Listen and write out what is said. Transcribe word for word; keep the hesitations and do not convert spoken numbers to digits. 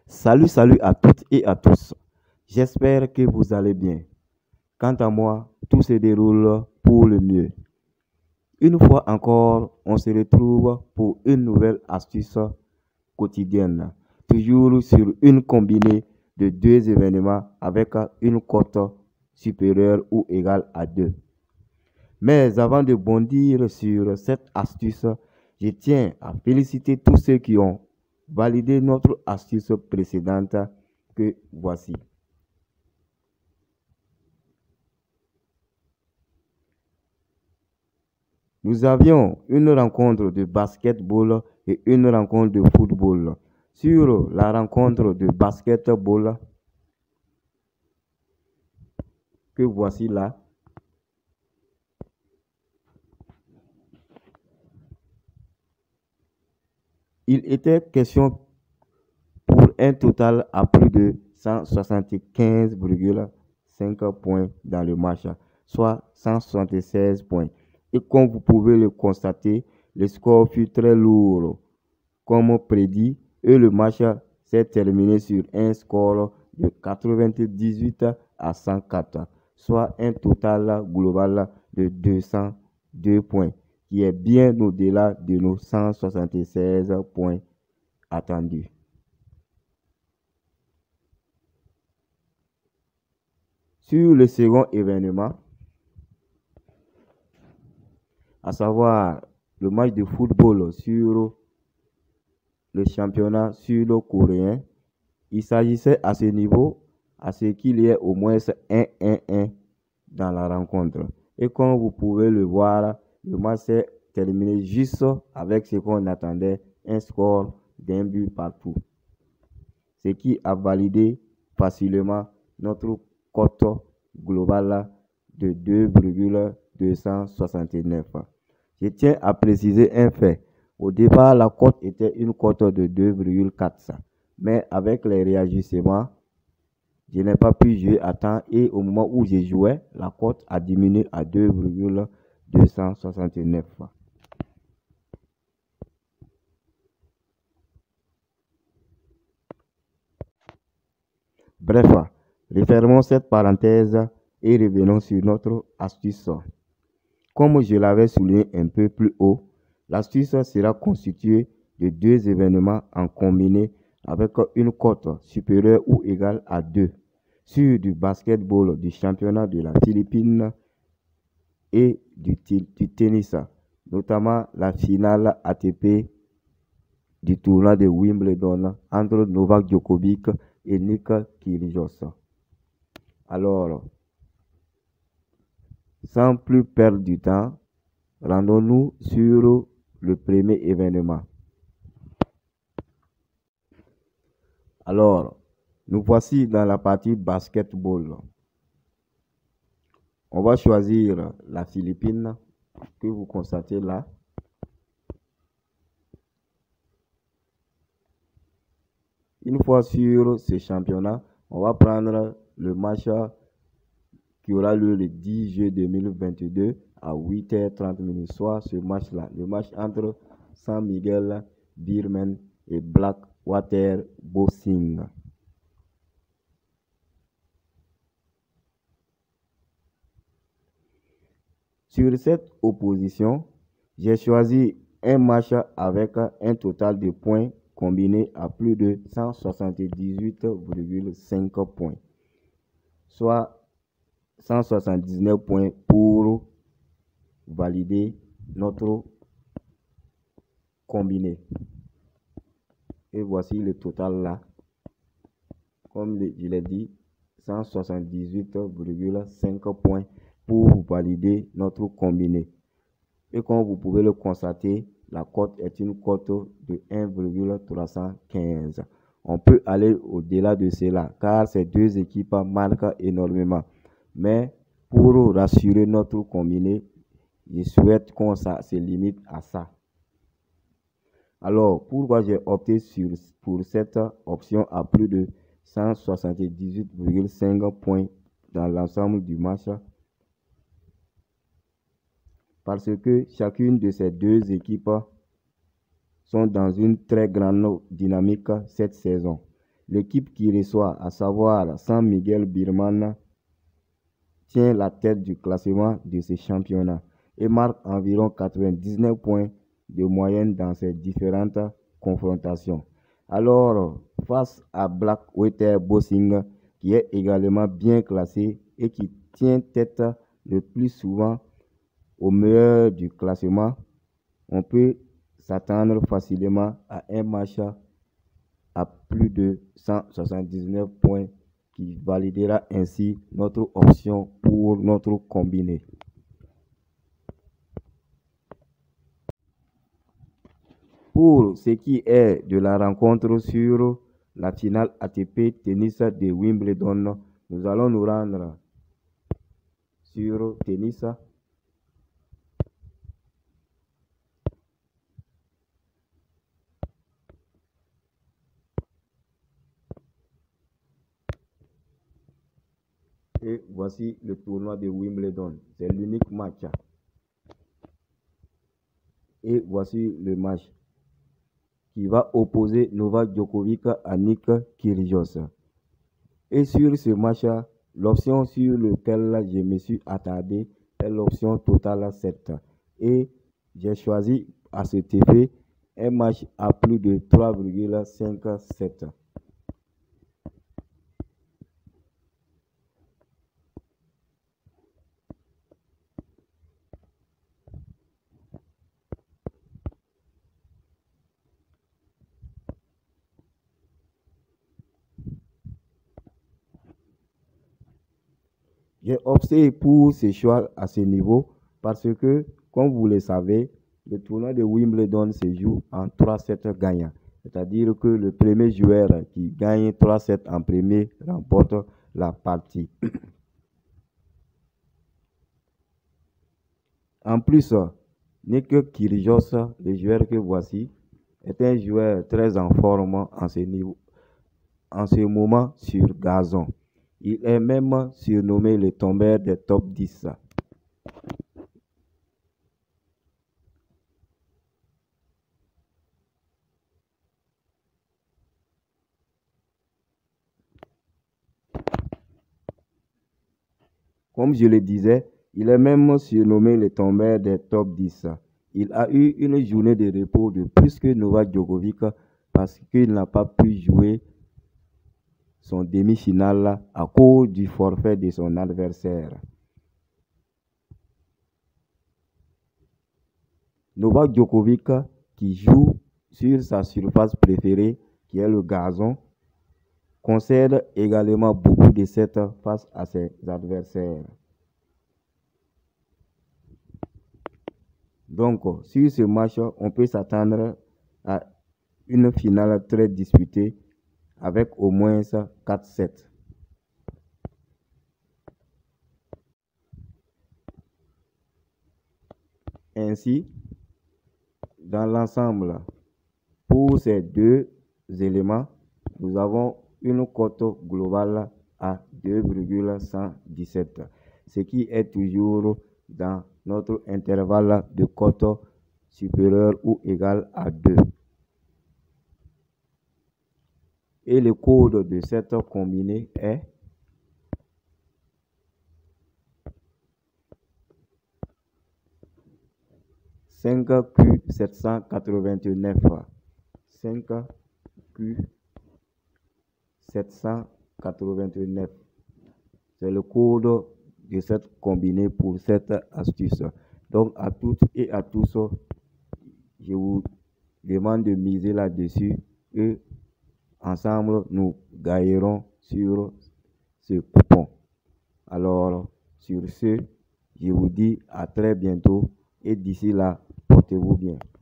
Salut, salut à toutes et à tous. J'espère que vous allez bien. Quant à moi, tout se déroule pour le mieux. Une fois encore, on se retrouve pour une nouvelle astuce quotidienne. Toujours sur une combinée de deux événements avec une cote supérieure ou égale à deux. Mais avant de bondir sur cette astuce, je tiens à féliciter tous ceux qui ont validé notre astuce précédente que voici. Nous avions une rencontre de basketball et une rencontre de football. Sur la rencontre de basketball que voici là, il était question pour un total à plus de cent soixante-quinze virgule cinq points dans le match, soit cent soixante-seize points. Et comme vous pouvez le constater, le score fut très lourd, comme prédit, et le match s'est terminé sur un score de quatre-vingt-dix-huit à cent quatre, soit un total global de deux cent deux points, qui est bien au-delà de nos cent soixante-seize points attendus. Sur le second événement, à savoir le match de football sur le championnat sud-coréen, il s'agissait à ce niveau à ce qu'il y ait au moins un un un dans la rencontre. Et comme vous pouvez le voir, le match s'est terminé juste avec ce qu'on attendait, un score d'un but partout. Ce qui a validé facilement notre cote globale de deux virgule deux cent soixante-neuf. Je tiens à préciser un fait. Au départ, la cote était une cote de deux virgule quatre. Mais avec les réajustements, je n'ai pas pu jouer à temps et au moment où j'ai joué, la cote a diminué à deux virgule deux cent soixante-neuf. Bref, refermons cette parenthèse et revenons sur notre astuce. Comme je l'avais souligné un peu plus haut, l'astuce sera constituée de deux événements en combiné avec une cote supérieure ou égale à deux sur du basketball du championnat de la Philippine et du, du tennis, notamment la finale A T P du tournoi de Wimbledon entre Novak Djokovic et Nick Kyrgios. Alors, sans plus perdre du temps, rendons-nous sur le premier événement. Alors, nous voici dans la partie basketball. On va choisir la Philippine que vous constatez là. Une fois sur ce championnat, on va prendre le match qui aura lieu le dix juillet deux mille vingt-deux à huit heures trente, soit ce match-là, le match entre San Miguel Beermen et Blackwater Bossing. Sur cette opposition, j'ai choisi un match avec un total de points combinés à plus de cent soixante-dix-huit virgule cinq points, soit cent soixante-dix-neuf points pour valider notre combiné. Et voici le total là. Comme je l'ai dit, cent soixante-dix-huit virgule cinq points pour valider notre combiné. Et comme vous pouvez le constater, la cote est une cote de un virgule trois cent quinze. On peut aller au-delà de cela car ces deux équipes marquent énormément. Mais pour rassurer notre combiné, je souhaite qu'on se limite à ça. Alors, pourquoi j'ai opté sur, pour cette option à plus de cent soixante-dix-huit virgule cinq points dans l'ensemble du match? Parce que chacune de ces deux équipes sont dans une très grande dynamique cette saison. L'équipe qui reçoit, à savoir San Miguel Birman, tient la tête du classement de ce championnat et marque environ quatre-vingt-dix-neuf points de moyenne dans ses différentes confrontations. Alors, face à Blackwater Bossing, qui est également bien classé et qui tient tête le plus souvent au meilleur du classement, on peut s'attendre facilement à un match à plus de cent soixante-dix-neuf points qui validera ainsi notre option pour notre combiné. Pour ce qui est de la rencontre sur la finale A T P tennis de Wimbledon, nous allons nous rendre sur tennis. Et voici le tournoi de Wimbledon. C'est l'unique match. Et voici le match qui va opposer Novak Djokovic à Nick Kyrgios. Et sur ce match, l'option sur laquelle je me suis attardé est l'option Total sept. Et j'ai choisi à cet effet un match à plus de trois virgule cinquante-sept. J'ai opté pour ce choix à ce niveau parce que, comme vous le savez, le tournoi de Wimbledon se joue en trois sets gagnants. C'est-à-dire que le premier joueur qui gagne trois sets en premier remporte la partie. En plus, Nick Kyrgios, le joueur que voici, est un joueur très en forme en ce, niveau, en ce moment sur gazon. Il est même surnommé le tombeur des top dix. Comme je le disais, il est même surnommé le tombeur des top dix. Il a eu une journée de repos de plus que Novak Djokovic parce qu'il n'a pas pu jouer son demi-finale à cause du forfait de son adversaire. Novak Djokovic, qui joue sur sa surface préférée, qui est le gazon, concède également beaucoup de sets face à ses adversaires. Donc, sur ce match, on peut s'attendre à une finale très disputée avec au moins quatre sets. Ainsi, dans l'ensemble, pour ces deux éléments, nous avons une cote globale à deux virgule cent dix-sept, ce qui est toujours dans notre intervalle de cote supérieur ou égal à deux. Et le code de cette combinée est cinq Q sept cent quatre-vingt-neuf. cinq Q sept cent quatre-vingt-neuf. C'est le code de cette combinée pour cette astuce. Donc à toutes et à tous, je vous demande de miser là-dessus et ensemble nous gagnerons sur ce coupon. Alors sur ce, je vous dis à très bientôt et d'ici là, portez-vous bien.